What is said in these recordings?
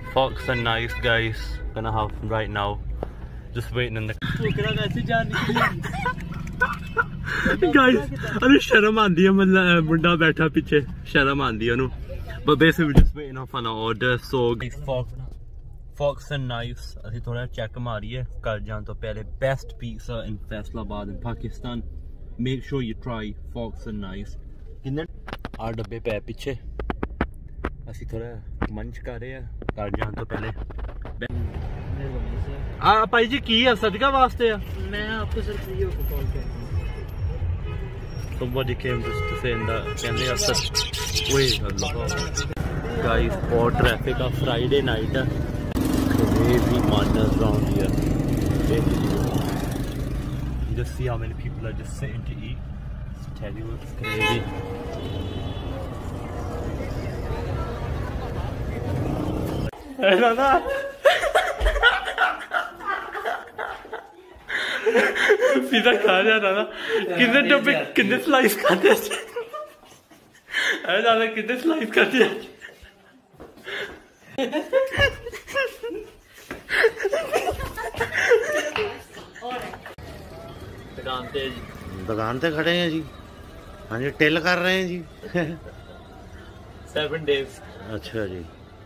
Fox and nice guys. Gonna have right now. Just waiting in the guys, अरे शर्म आंदी है मतलब मुंडा बैठा पीछे शर्म आंदी है उन्हों. But basically we're just waiting off on our order. So Fox and knives. अभी थोड़ा चेक मारिए कर जान तो पहले best pizza in Faisalabad in Pakistan. Make sure you try Fox and knives. किन्ने 8 डब्बे पे पीछे. असी थोड़ा मंच कर रहे हैं कर जान तो पहले. भाई जी की है सदका वास्ते है. मैं आपको सिर्फ फ्री होकर कॉल करता हूँ. Somebody came just to say that can they accept? Wait, Allah. Guys, और traffic का Friday night है. Crazy madness around here. You just see how many people are just sitting to eat. It's tell you it's crazy. Hey, Nana. Pizza खा रहा था ना. कितने डब्बे कितने स्लाइस खाते हैं. अरे दादा कितने स्लाइस खाते हैं. दुकान पे खड़े हैं जी. हाँ जी टिल कर रहे हैं जी. 7 days. अच्छा जी.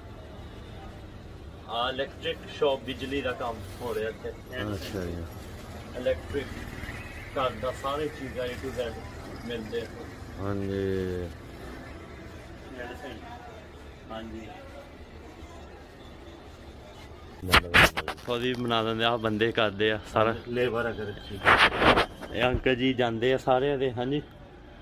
इलेक्ट्रिक शॉप बिजली का काम हो रहा है. अच्छा जी. इलेक्ट्रिक घर का सारी चीज़ें A to Z मिलते हैं. हाँ जी. हाँ जी. थोड़ी बना देंगे आप बंदे करते हैं सारा लेबर अगर ये अंकल जी जाते हैं सारे दे. हाँ जी.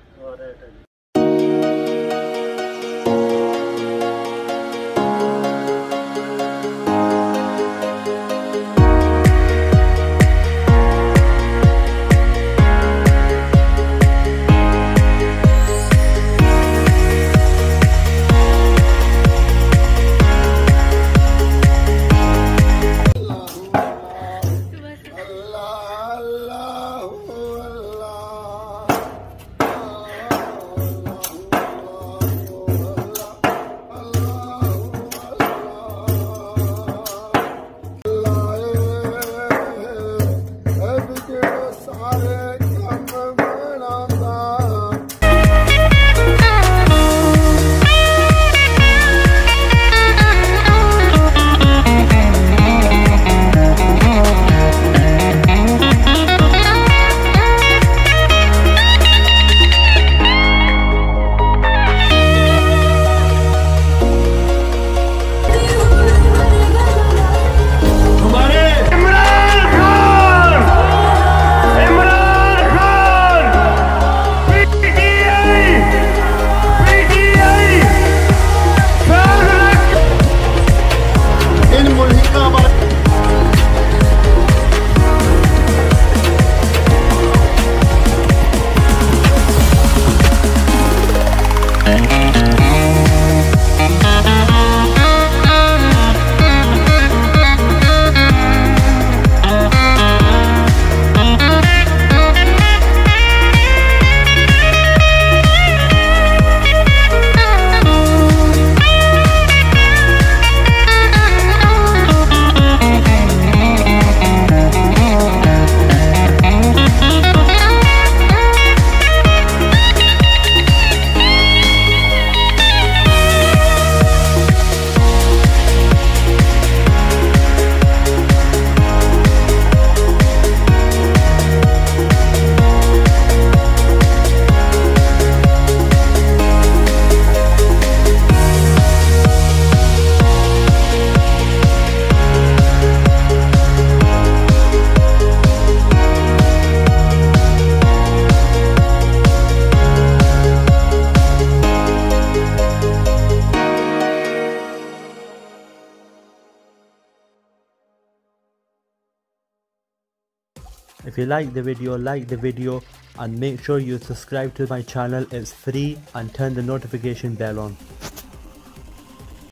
If you like the video and make sure you subscribe to my channel. It's free and turn the notification bell on.